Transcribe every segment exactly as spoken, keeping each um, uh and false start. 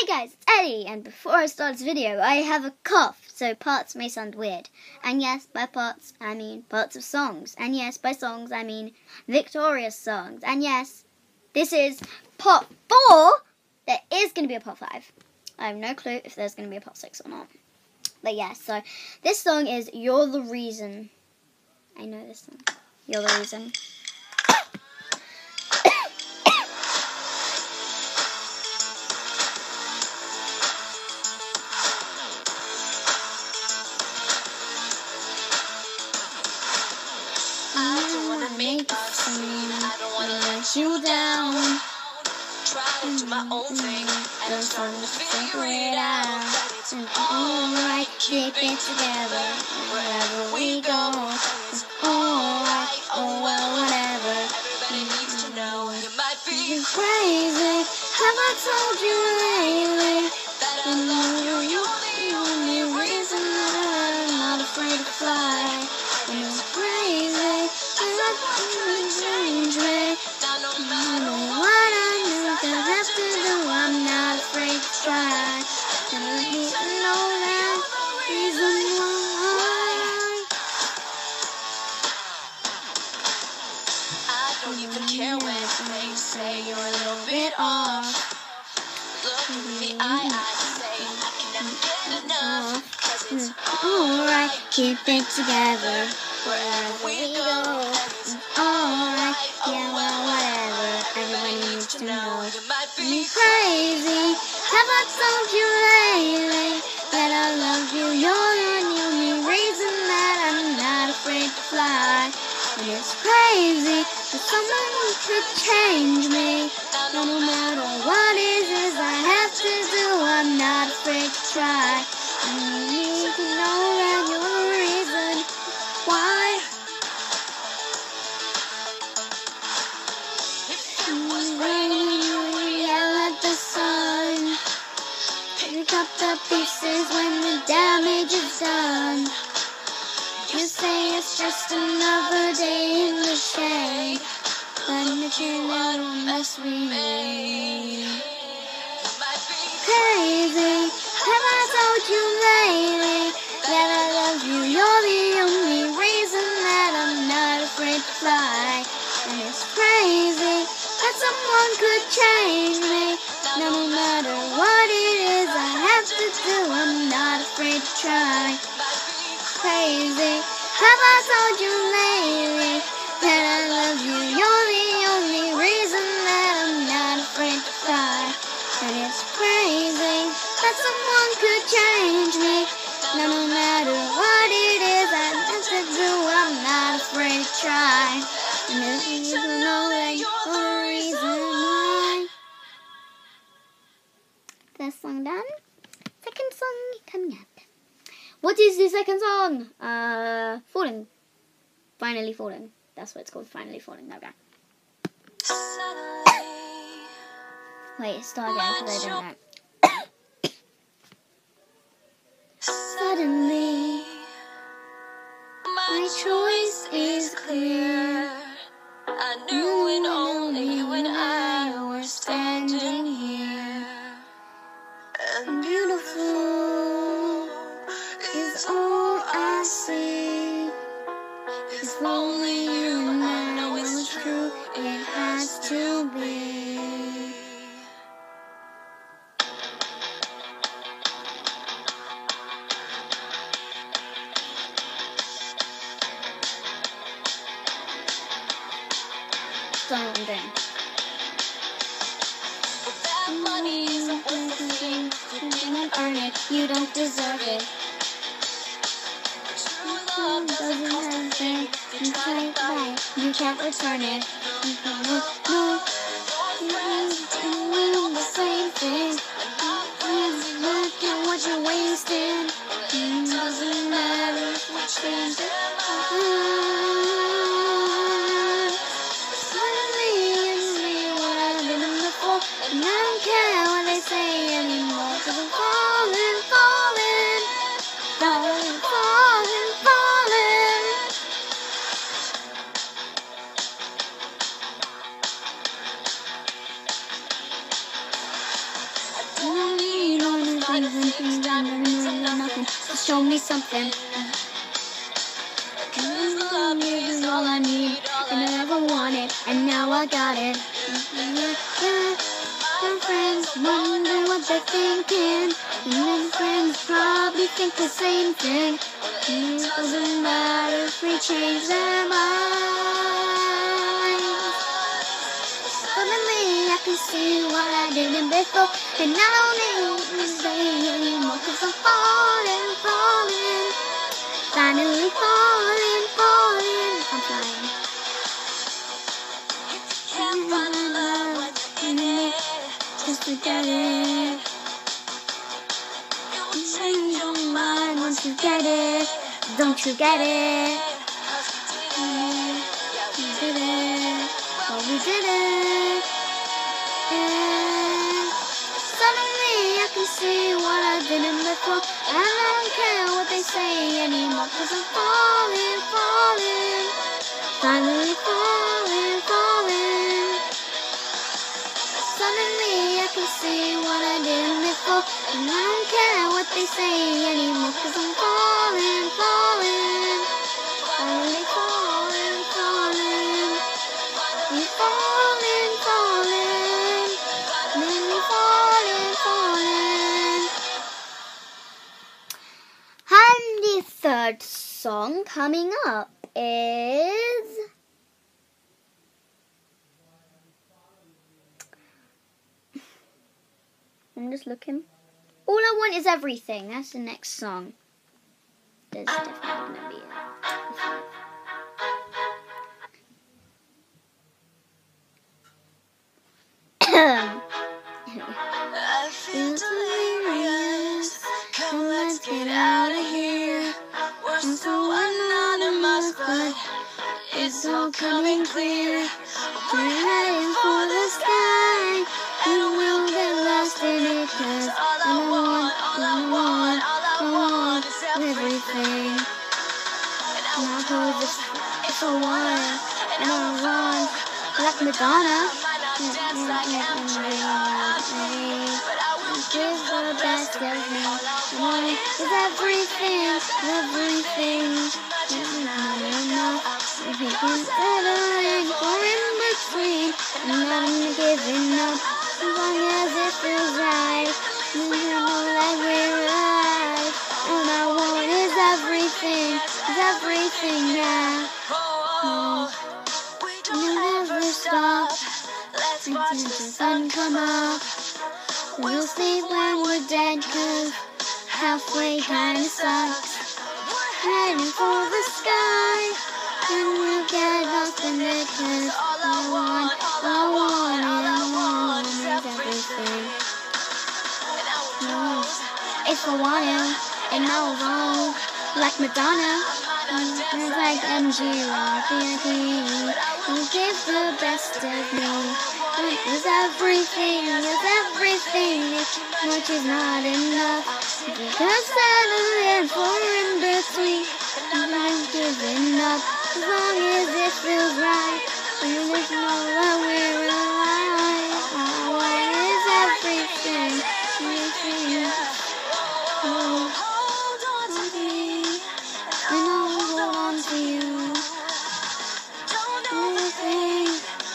guys, it's Eddie, and before I start this video, I have a cough, so parts may sound weird. And yes, by parts, I mean parts of songs. And yes, by songs, I mean Victoria's songs. And yes, this is part four. There is going to be a part five. I have no clue if there's going to be a part six or not. But yes, so this song is You're the Reason. I know this song. You're the Reason. Make a scene, I don't wanna let you down. Try to do my own thing, and I'm starting to figure it out. It's alright, keep it together, wherever we go. It's alright, oh well, whatever. Everybody needs to know you might be crazy. Have I told you lately that I love you? You're the only reason that I'm not afraid to fly. And it's crazy. Change me. Now no matter what I do, I have to do, I'm not afraid to try. And I need to know that reason why. I don't even care when they say you're a little bit off. Look at me, I, I say I can never get enough. Cause it's alright, keep it together wherever we go. Alright, yeah, well, whatever. Everybody needs to know you might be crazy. Have I told you lately that I love you? You're the only reason that I'm not afraid to fly. And it's crazy that someone could change me. No, no matter what it is I have to do, I'm not afraid to try. And you need to know that you're the reason why. Up the pieces when the damage is done. You say it's just another day in the shade, but the little mess we made. Crazy, have I told you lately that I love you? You're the only reason that I'm not afraid to fly. And it's crazy that someone could change me. No matter what it is I have to do, I'm not afraid to try. Crazy, have I told you lately that I love you? You're the only reason that I'm not afraid to fly. And it's crazy that someone could change me. No matter what it is I have to do, I'm not afraid to try. And if you know that you're the reason why. First song done. Second song coming up. What is the second song? Uh, Falling. Finally Falling. That's what it's called. Finally Falling. Okay. Wait, start again because I don't know. Suddenly, my choice is clear. I knew when only you and I were standing here. And beautiful is all I see. If only you and I know it's true, it has to be. Something. Money isn't worth a thing. You didn't earn it. You don't deserve it. True love doesn't cost a thing. You can't buy it. You can't return it. No, no. You're doing the same thing. Look at what you're wasting. It doesn't matter if we change it. And I don't care what they say anymore, 'cause I'm falling, falling, falling, falling, falling. I don't need things done and nothing. So show me something. Cause love is all I need, and I never wanted, and now I got it. My friends wonder what they're thinking, and then friends probably think the same thing. It doesn't matter if we change their minds. Suddenly I can see what I didn't before, and I don't need to say anymore, cause I'm falling, falling, finally falling, falling. I'm flying. Can't find love what's in it, just forget it. You'll change your mind once you get it. Don't you get it? We did it. Oh, we did it. Yeah. Suddenly I can see what I didn't before, and I don't care what they say anymore, cause I'm falling, falling, finally falling, falling. Suddenly I can see what I didn't before, and I don't care what they say anymore, cause I'm falling, falling, finally falling, falling. I'm falling, falling, finally falling, falling. And the third song coming up is... I'm just looking. All I Want Is Everything. That's the next song. There's definitely going to be a... I feel delirious. Come, let's get out of here. We're so anonymous, but it's all coming clear. We're heading for the sky, and we'll get lost in it, cause all I want, all I want, all I want is everything. And I'll hold this for a while, and I'll run like Madonna. Dance like M J, but I will give the best of me. One is everything, everything. It's not enough. If you can settling for in between, I'm not giving up as long as it feels right. You know that we're alive, and I want is everything, is everything, yeah. Oh, we don't ever stop. Let's watch the sun come up. We'll sleep when we're dead, cause halfway kinda sucks. We're heading for the sky, and we'll get lost in it, cause all I want, all I want, all I want is everything. No, it's for wanting, and no wrong, like Madonna. It's like M G or V I P. You give the best of me. It's everything, it's everything. If much is not enough, because settling for in between, I'm not giving up as long as it feels right. You just know that we're alive. Our way is everything, everything. Oh, hold on to me, and I'll hold on to you. Don't overthink.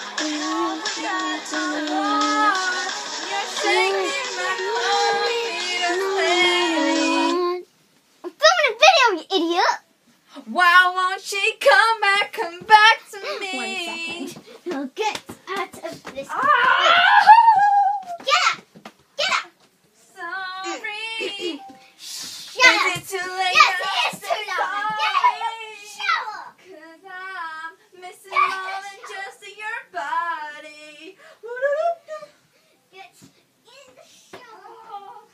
Idiot! Why won't she come back, come back to me? One second. I'll get out of this. Ah! Get up! Get up! Sorry. Shut up! Is it too late? Yes, now it is to too loud. sorry? Get up! Shut up! Cause I'm missing Get more up. than just your body. Get in the shower.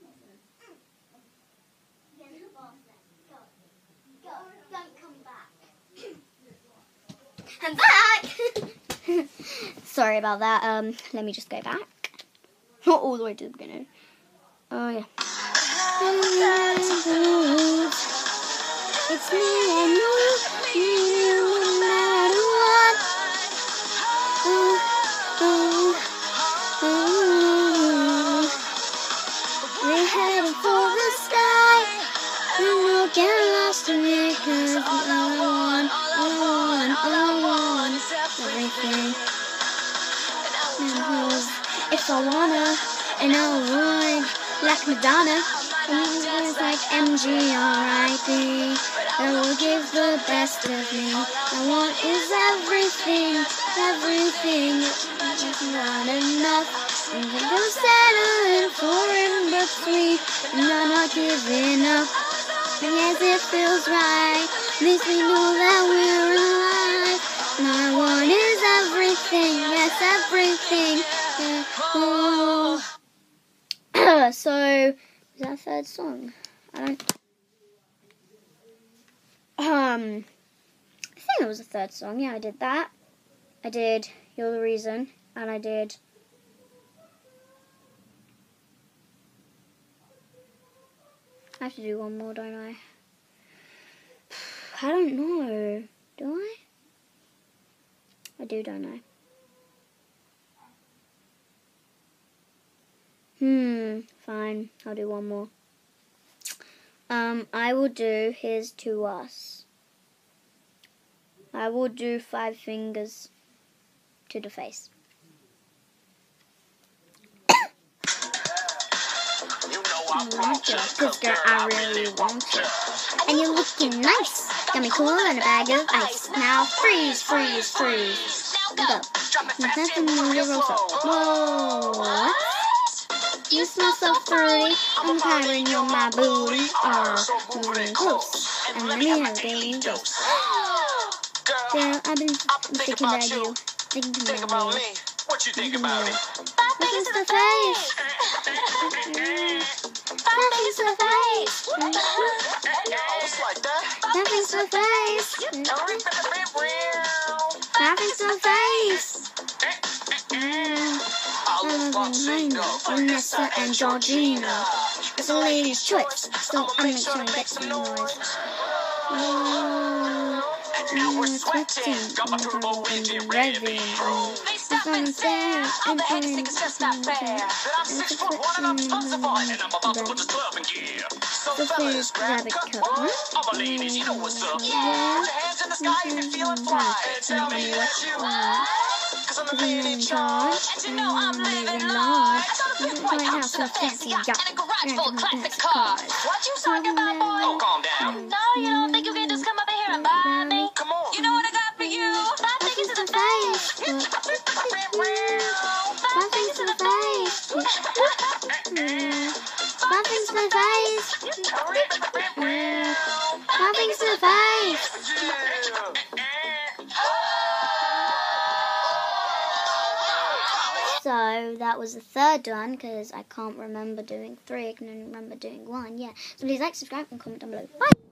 Get in the bath then. Go. Go. Don't come back. I'm back! Sorry about that. Um, let me just go back. Not all the way to the beginning. Oh, yeah. It's me and you, you no matter what. Ooh, ooh, ooh. We're heading the sky. And we'll get lost in it, cause all I want, all I want, all I want is everything. And if I wanna, and I would, like Madonna, and like M G R I P, I will give the best of me. I want is everything, everything. It's not enough. And we don't settle for in between, and I'm not giving up. And yes, it feels right. At least we know that we're alive. And all I want is everything, yes, everything. Yeah. Oh. So, is that a third song? I don't. Um, I think it was a third song. Yeah, I did that. I did You're the Reason, and I did. I have to do one more, don't I? I don't know. Do I? I do, don't I? Hmm, fine. I'll do one more. Um, I will do Here's to Us. I will do Five Fingers to the Face. Cause girl, I really want you. And you're looking nice. Got me cool in a bag of ice. Now freeze, freeze, freeze. Go. Nothing more your roll. Whoa, what? You smell so fruity. I'm covering you my booty. Oh, moving close. And let me know getting close. Girl, I've been thinking about you. Thinking about me. What you think about me? Nothing's the face. Nothing's the face. Nothing's the face. Nothing's the face. Vanessa and Georgina. It's a lady's choice. So I'll make sure I get some noise. Now we're sweating. Got my turbo engine revving. It's unfair, and I think it's just not fair. That I'm six foot one and I'm responsible, and I'm about to put this club in gear. So fellas, grab a cup. All my ladies, you know what's up. Put your hands in the sky if you're feeling fly. And tell me what you want. Cause I'm the man in charge. And you know I'm living large. I got a White House, a fancy yacht, and a garage full of classic cars. What you talking about, boy? Oh, calm down. No, you don't think you can just come up here and buy me? Come on. You know what I got for you? Five fingers to the face. Five fingers to the face. Five fingers to the face. Five fingers to the face. So that was the third one because I can't remember doing three. I can only remember doing one. Yeah. So please like, subscribe, and comment down below. Bye.